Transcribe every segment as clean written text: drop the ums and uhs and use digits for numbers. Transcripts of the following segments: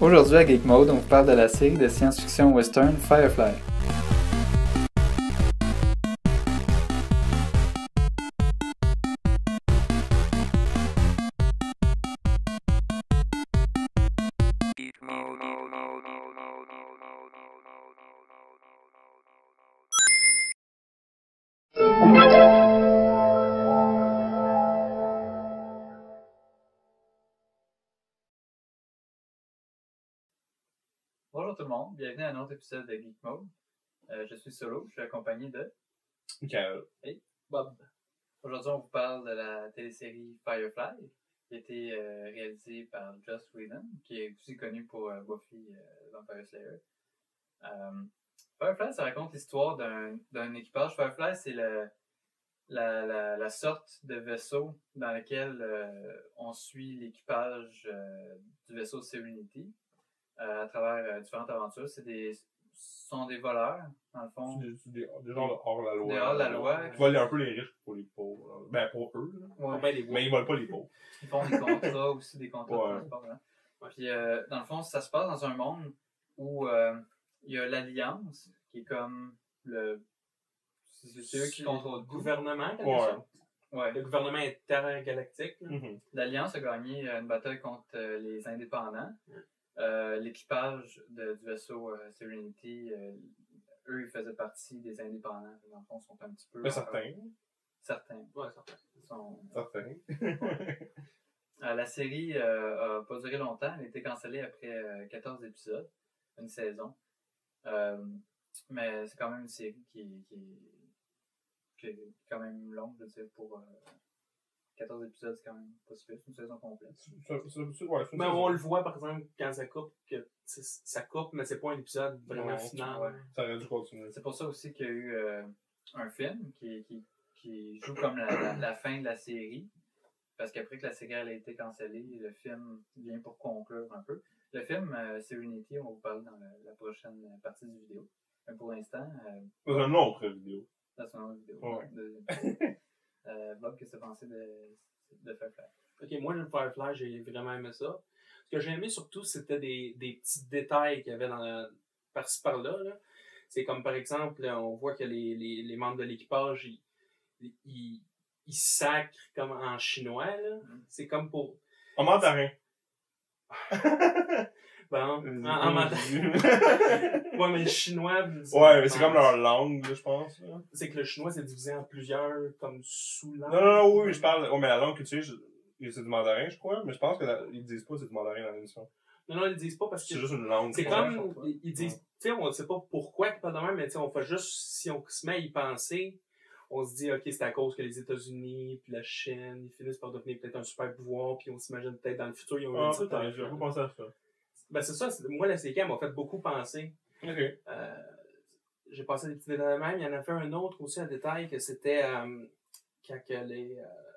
Aujourd'hui à Geek Mode, on vous parle de la série de science-fiction western Firefly. Bonjour tout le monde, bienvenue à un autre épisode de Geek Mode. Je suis Solo, je suis accompagné de Michael et Bob. Aujourd'hui, on vous parle de la télésérie Firefly, qui a été réalisée par Joss Whedon, qui est aussi connu pour Buffy Vampire Slayer. Firefly, ça raconte l'histoire d'un équipage. Firefly, c'est la sorte de vaisseau dans lequel on suit l'équipage du vaisseau Serenity. À travers différentes aventures. Ce sont des voleurs, dans le fond. C'est des gens de hors-la-loi. Des hors-la-loi. Ils volent un peu les riches pour les pauvres. Ben, pour eux. Ouais. Mais ils volent pas les pauvres. Ils font des contrats aussi, des contrats de transport. Hein. Puis, dans le fond, ça se passe dans un monde où il y a l'Alliance, qui est comme c'est eux qui contrôlent le gouvernement, quelque sorte. Ouais. Le gouvernement intergalactique. L'Alliance a gagné une bataille contre les indépendants. L'équipage du vaisseau Serenity, eux, ils faisaient partie des indépendants. Dans le fond, ils sont un petit peu... Mais certains. Certains. Ouais, certains. Certains. La série n'a pas duré longtemps. Elle a été cancellée après 14 épisodes, une saison. Mais c'est quand même une série qui est quand même longue, je veux dire, pour... 14 épisodes, c'est quand même pas super, c'est une saison complète. Mais on le voit, par exemple, quand ça coupe, que ça coupe, mais c'est pas un épisode vraiment final. Ouais. Ça aurait dû continuer. C'est pour ça aussi qu'il y a eu un film qui joue comme la fin de la série. Parce qu'après que la série a été cancellée, le film vient pour conclure un peu. Le film Serenity, on va vous parler dans la prochaine partie du vidéo. Mais pour l'instant... dans une autre vidéo. Dans une autre vidéo. Ouais. Bob, qu'est-ce que tu as pensé de Firefly? Ok, moi, le Firefly, j'ai vraiment aimé ça. Ce que j'ai aimé surtout, c'était des petits détails qu'il y avait par-ci par-là. Là. C'est comme, par exemple, on voit que les membres de l'équipage, ils sacrent comme en chinois. Là. C'est comme pour... En mandarin. Bon, en mandarin. Ouais, mais le chinois... Ouais, mais c'est comme leur langue, là, je pense. Là. C'est que le chinois, c'est divisé en plusieurs, comme, sous-langues. Non, oui, je parle... Ouais, mais la langue que tu sais, c'est du mandarin, je crois, mais je pense qu'ils disent pas que c'est du mandarin dans l'émission. Non, ils disent pas parce que... C'est juste une langue. C'est comme... Ils disent... Tu sais, on sait pas pourquoi qu'ils parlent de même, mais tu sais, on fait juste... Si on se met à y penser, on se dit, OK, c'est à cause que les États-Unis puis la Chine, ils finissent par devenir peut-être un super pouvoir, puis on s'imagine peut-être dans le futur, ils ont eu ça. J'ai pas pensé à ça. Ben, c'est ça. Moi, la série m'a fait beaucoup penser. OK. J'ai passé des petits détails de même. Il y en a fait un autre aussi, un détail, que c'était quand que les...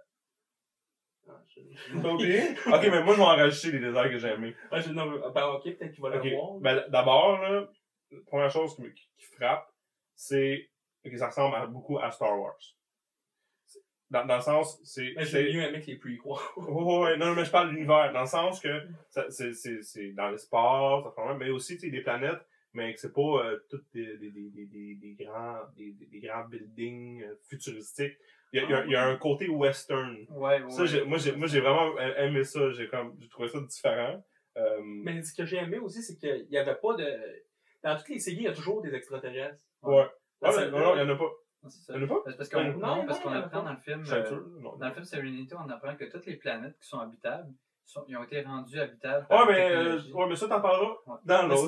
T'as oublié? Ok, mais moi, je vais en rajouter les détails que j'ai aimés. Ok, peut-être qu'il va le voir. Ben, d'abord, là, la première chose qui frappe, c'est que ça ressemble beaucoup à Star Wars. Dans le sens, c'est... Mais j'ai mieux aimé que les prequels. Ouais, non, mais je parle de l'univers. Dans le sens que c'est dans l'espace, mais aussi, tu sais, des planètes, mais que c'est pas toutes des grands buildings futuristiques. Il y a un côté western. Ouais. Ça, moi, j'ai vraiment aimé ça. J'ai trouvé ça différent. Mais ce que j'ai aimé aussi, c'est qu'il y avait pas de... Dans toutes les séries, il y a toujours des extraterrestres. Ouais. Non, il y en a pas. C'est ça. Il y en a pas? Parce qu'on apprend dans le film... Dans le film Serenity, on apprend que toutes les planètes qui sont habitables, ils ont été rendues habitables. Ouais, mais ça, t'en parleras dans l'autre.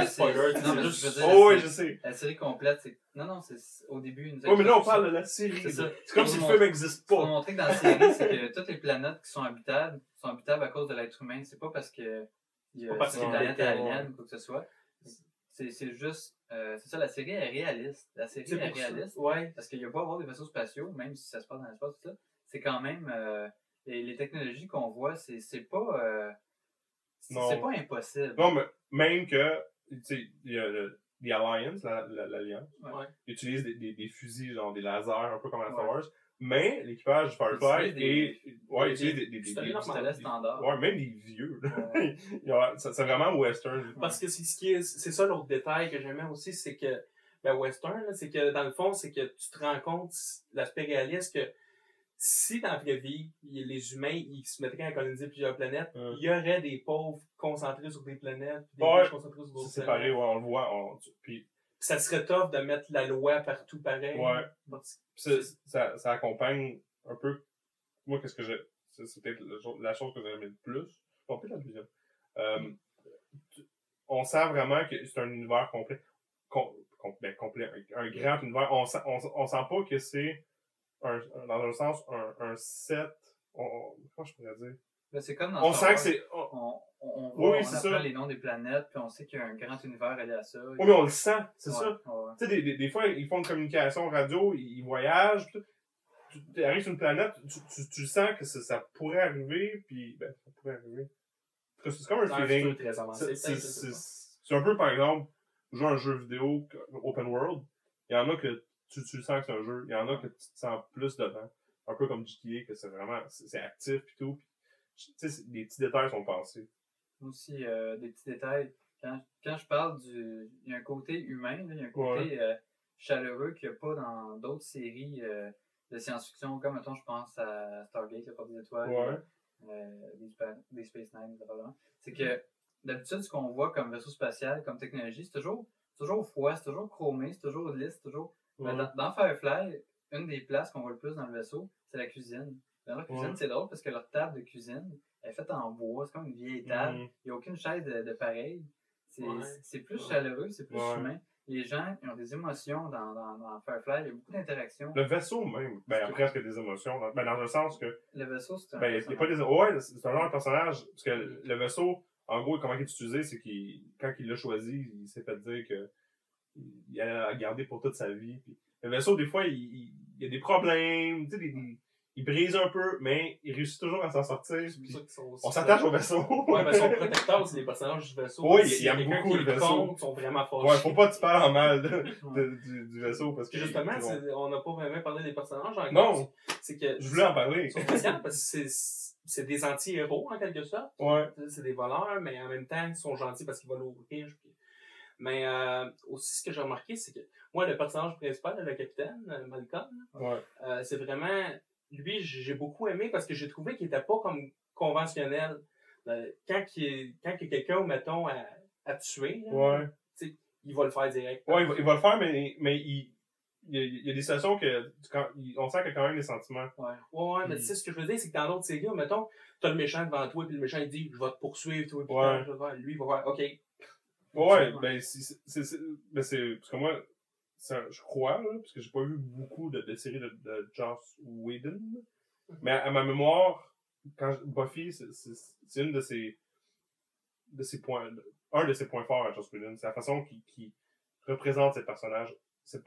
Je sais. La série complète, c'est... Non, c'est au début... Ouais, mais là, on parle de la série. C'est comme si le film n'existe pas. Pour montrer que dans la série, c'est que toutes les planètes qui sont habitables à cause de l'être humain. C'est pas parce que il y a une planète alien ou quoi que ce soit. C'est juste... c'est ça, la série est réaliste. La série est réaliste. Ouais. Parce qu'il n'y a pas à avoir des vaisseaux spatiaux, même si ça se passe dans l'espace, tout ça. C'est quand même... les technologies qu'on voit, c'est pas... c'est pas impossible. Non, mais même que... Tu sais, il y a l'Alliance, l'Alliance. Ouais. Ils utilisent des fusils, genre des lasers, un peu comme à Star Wars. Mais l'équipage du Firefly Des des pistolets standards. ouais, même des vieux. Ouais. C'est vraiment western. Parce que c'est ça l'autre détail que j'aimais aussi, c'est que, western, là, c'est que dans le fond, c'est que tu te rends compte, l'aspect réaliste, que si dans la vraie vie, les humains, ils se mettraient à coloniser plusieurs planètes, il y aurait des pauvres concentrés sur des planètes, des riches concentrés sur d'autres C'est séparé, ouais, on le voit. Puis ça serait tough de mettre la loi partout pareil. Ouais. Ça accompagne un peu. Moi, qu'est-ce que j'ai. C'est peut-être la chose que j'aimais le plus. Pas peut-être la deuxième. On sent vraiment que c'est un univers complet. Complet. Un grand univers. On sent pas que c'est dans un sens un set. Comment je pourrais dire? Ben, c'est comme dans On Star sent que Wars. c'est. On apprend les noms des planètes, puis on sait qu'il y a un grand univers relié à ça. Oui, mais on le sent, c'est ça. Ouais. Tu sais, des fois, ils font une communication radio, ils voyagent, tu arrives sur une planète, tu sens que ça pourrait arriver, puis ça pourrait arriver. C'est comme un feeling. C'est un peu, par exemple, jouer un jeu vidéo open world, il y en a que tu sens que c'est un jeu, il y en a que tu te sens plus dedans. Un peu comme GTA, que c'est vraiment, c'est actif et tout. Tu sais, les petits détails sont passés. Aussi, des petits détails. Quand je parle il y a un côté humain, là, il y a un côté chaleureux qu'il n'y a pas dans d'autres séries de science-fiction, comme mettons, je pense à Stargate, la porte des étoiles, des Space Nine, c'est que d'habitude, ce qu'on voit comme vaisseau spatial, comme technologie, c'est toujours froid, c'est toujours chromé, c'est toujours lisse, c'est toujours. Dans Firefly, une des places qu'on voit le plus dans le vaisseau, c'est la cuisine. Dans la cuisine, c'est drôle parce que leur table de cuisine est faite en bois, c'est comme une vieille table. Il n'y a aucune chaise de pareil. C'est plus chaleureux, c'est plus humain. Les gens ils ont des émotions dans Firefly, il y a beaucoup d'interactions. Le vaisseau même, presque des émotions. Dans un sens que. Le vaisseau, c'est un. Il y a pas des. Ouais, c'est un genre de personnage. Parce que le vaisseau, en gros, comment il est utilisé, c'est quand il l'a choisi, il s'est fait dire qu'il allait la garder pour toute sa vie. Puis, le vaisseau, des fois, il y a des problèmes, tu sais, il brise un peu, mais il réussit toujours à s'en sortir. On s'attache au vaisseau. Ouais, mais son protecteur, c'est les personnages du vaisseau. Oui, il aime beaucoup le vaisseau. Ils sont vraiment forts. Ouais, faut pas que tu parles en mal du vaisseau. Parce que justement, on n'a pas vraiment parlé des personnages encore. Non! C'est que je voulais en parler. Ils sont spéciaux parce que c'est des anti-héros, en quelque sorte. Ouais. C'est des voleurs, mais en même temps, ils sont gentils parce qu'ils volent aux riches. Mais aussi, ce que j'ai remarqué, c'est que moi, le personnage principal, le capitaine, Malcolm, c'est vraiment... Lui, j'ai beaucoup aimé parce que j'ai trouvé qu'il était pas comme conventionnel. Quand il y a quelqu'un, mettons, à tuer, là, il va le faire direct. Ouais, il va le faire, mais il y a des situations que on sent qu'il y a quand même des sentiments. Ouais, mais tu sais, ce que je veux dire, c'est que dans d'autres séries, mettons, t'as le méchant devant toi, puis le méchant, il dit, je vais te poursuivre, toi, puis lui, il va faire, OK. Ouais, c'est parce que moi, je crois, là, parce que j'ai pas vu beaucoup de séries de Joss Whedon, mais à ma mémoire, quand Buffy, c'est une de ses points, un de ses points forts à Joss Whedon, c'est la façon qu'il représente ses personnages. Sont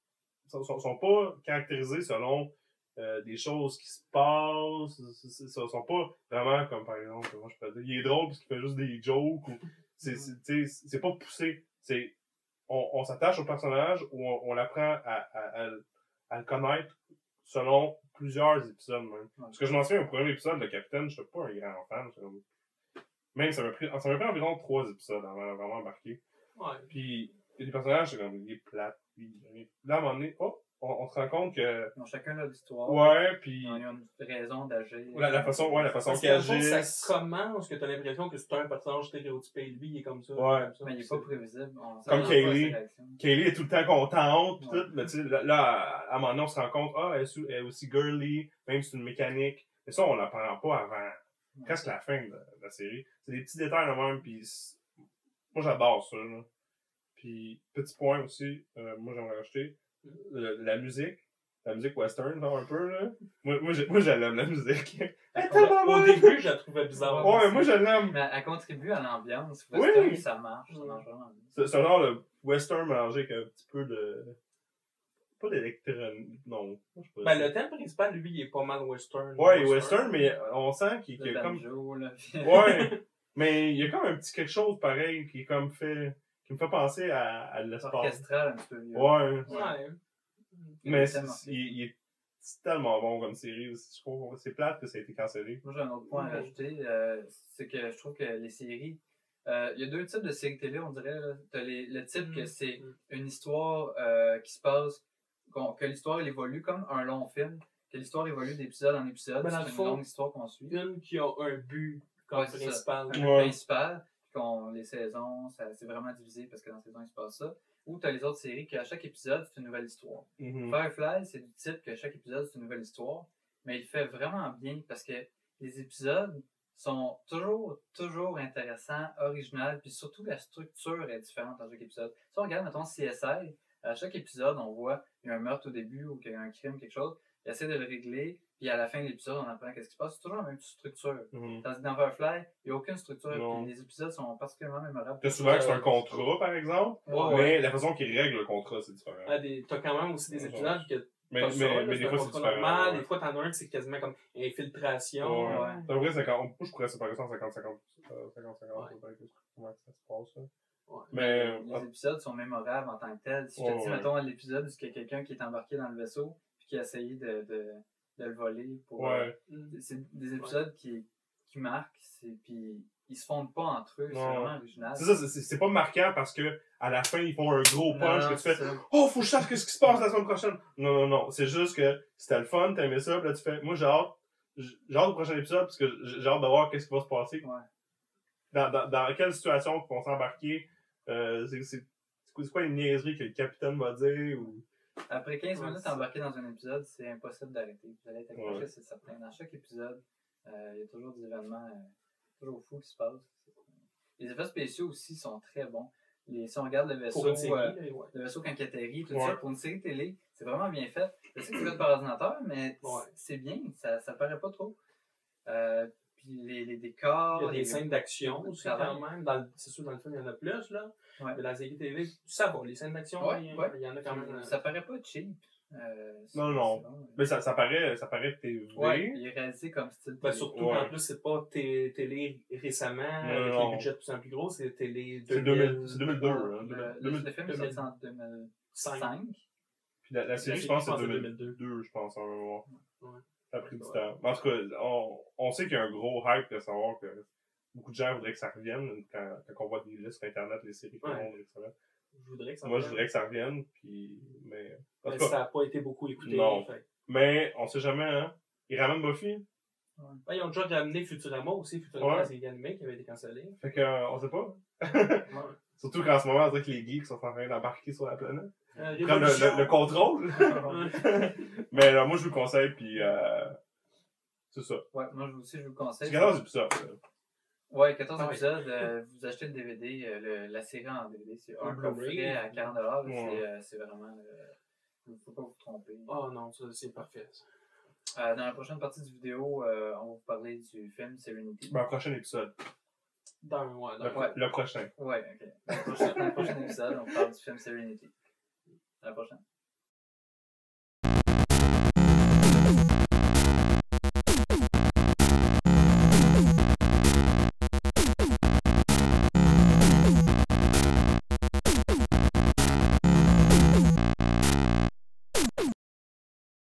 pas caractérisés selon des choses qui se passent, sont pas vraiment comme par exemple, comment je peux dire, il est drôle parce qu'il fait juste des jokes, ou c'est pas poussé, on s'attache au personnage ou on apprend à le connaître selon plusieurs épisodes même. Parce que je m'en souviens au premier épisode de Capitaine, je suis pas un grand fan. Même ça m'a pris environ 3 épisodes avant de vraiment embarquer. Puis il y a des personnages, c'est comme il est plate. Puis là, à un moment donné, on se rend compte que. Ils ont chacun leur histoire. Ouais, puis. Ils ont une raison d'agir. La façon qu'ils agissent. Ça commence que t'as l'impression que c'est un personnage stéréotypé. Lui, il est comme ça. Ouais. Mais il est pas prévisible. Comme Kaylee. Kaylee est tout le temps contente, tout. Mais tu sais, là, à un moment donné, on se rend compte, elle est aussi girly, même si c'est une mécanique. Mais ça, on l'apprend pas avant presque la fin de la série. C'est des petits détails de même, puis moi, j'adore ça, là. Puis, petit point aussi, moi, j'aimerais rajouter, la musique western, genre, un peu, là. Moi, je l'aime, la musique. Au début, je la trouvais bizarre. Ouais, moi, je l'aime. Mais elle contribue à l'ambiance. Oui! Ça marche vraiment bien. C'est un genre de western mélangé avec un petit peu de... Pas d'électronique, non. Le thème principal, lui, il est pas mal western. Ouais, il est western, mais on sent qu'il y a comme... Ouais, mais il y a comme un petit quelque chose pareil qui est comme fait... qui me fait penser à l'espace. Orchestral un petit peu. Ouais. Mais il est c'est tellement bon comme série aussi. Je trouve c'est plate que ça a été cancellé. Moi, j'ai un autre point à rajouter. C'est que je trouve que les séries. Il y a deux types de séries télé, on dirait. Tu as le type que c'est une histoire qui se passe, que l'histoire elle évolue comme un long film, que l'histoire évolue d'épisode en épisode. Ben, dans le c'est une fond, longue histoire qu'on suit. Une qui a un but comme Ouais, c'est principal. Un but Ouais. principal, les saisons, c'est vraiment divisé parce que dans la saison, il se passe ça. Ou tu as les autres séries qu'à chaque épisode, c'est une nouvelle histoire. Mhm. Firefly, c'est du type que chaque épisode, c'est une nouvelle histoire, mais il fait vraiment bien parce que les épisodes sont toujours intéressants, originaux, puis surtout la structure est différente dans chaque épisode. Si on regarde, mettons, CSI, à chaque épisode, on voit il y a un meurtre au début ou qu'il y a un crime, quelque chose, il essaie de le régler, puis à la fin de l'épisode, on apprend qu'est-ce qui se passe. C'est toujours la même structure. Mhm. Tandis que dans Firefly, il n'y a aucune structure, Non. puis les épisodes sont particulièrement mémorables. T'as souvent que c'est un contrat, par exemple, Ouais. mais la façon qu'ils règlent le contrat, c'est différent. T'as quand même aussi des épisodes que Mais, pas ça, là, mais c'est des un fois, c'est contrat différent. normal, ouais. des fois t'en as un que c'est quasiment comme infiltration. Ouais. Ouais. C'est vrai, 50, moi, je pourrais séparer ça en 50-50. 50-50, Ouais. peut-être. Comment ça se passe, ça? Ouais. Mais, Les épisodes sont mémorables en tant que tels. Si je te dis, Ouais. mettons, l'épisode où il y a quelqu'un qui est embarqué dans le vaisseau puis qui a essayé de le voler pour. ouais. C'est des épisodes qui marquent, puis ils se fondent pas entre eux, c'est Ouais. vraiment original. C'est ça, c'est pas marquant parce que à la fin, ils font un gros punch Non, que tu fais c'est ça. « Oh, faut que je sache ce qui se passe la semaine prochaine! » Non. C'est juste que c'était le fun, t'aimais ça, puis là, tu fais « Moi, j'ai hâte au prochain épisode parce que j'ai hâte de voir qu'est-ce qui va se passer. Ouais. Dans quelle situation qu'on s'embarquer. C'est quoi une niaiserie que le capitaine va dire ou... Après 15 Ouais, minutes c'est ça. embarqué dans un épisode, c'est impossible d'arrêter. Vous allez être accroché, Ouais. c'est certain. Dans chaque épisode, il y a toujours des événements toujours fous qui se passent. Les effets spéciaux aussi sont très bons. Si on regarde le vaisseau, Pour une série, là, ouais. le vaisseau quand il atterrit, tout Ouais. ça, pour une série télé, c'est vraiment bien fait. Je sais que c'est fait par ordinateur, mais Ouais. c'est bien, ça paraît pas trop. Puis les décors. Il y a des les- scènes d'action aussi travail. quand même. C'est sûr, dans le film, il y en a plus, là. Ouais. Mais dans la série TV, ça va. Les scènes d'action, Ouais, il y en a quand même. Ça paraît pas cheap. Non. c'est bon. Mais ça paraît TV. Ouais, il est réalisé comme style Ben, télé. surtout Ouais. qu'en plus, c'est pas télé récemment, avec non. les budgets de plus en plus gros, c'est télé C'est 2002. Hein, Le film est sorti en 5. 2005. Puis la série, La je pense, série, c'est je pense, 2002, je pense, en mémoire. Ouais. Ça a pris du Ouais. temps. En tout cas, on sait qu'il y a un gros hype de savoir que beaucoup de gens voudraient que ça revienne quand on voit des listes sur Internet, les séries que le Ouais. monde récemment. Je voudrais que ça Moi, je revienne. voudrais que ça revienne, puis... Mais... En Mais tout cas, ça n'a pas été beaucoup écouté. Non. Fait. mais on sait jamais, hein. Ils ramènent Buffy. Ben, ils ont déjà ramené Futurama aussi, Futurama, Ouais. la série animée qui avait été cancellée. Fait que, on sait pas. Ouais. Surtout qu'en ce moment, on dirait que les geeks sont en train d'embarquer sur la planète. Prendre Révolution. le contrôle. Ouais. Mais moi, je vous le conseille, puis c'est ça. Ouais, moi aussi, je vous le conseille. C'est 14 épisodes. Ouais, 14 Ah ouais. épisodes. Vous achetez le DVD, la série en DVD. C'est un Blu-ray. coffret à 40$. Ouais. C'est vraiment. Il ne faut pas vous tromper. Oh non, ça, c'est parfait. Ça. Dans la prochaine partie du vidéo, on va vous parler du film Serenity. Ben, prochain épisode. Le prochain. Ouais, ok. Dans le prochain épisode, on parle du film Serenity. À la prochaine.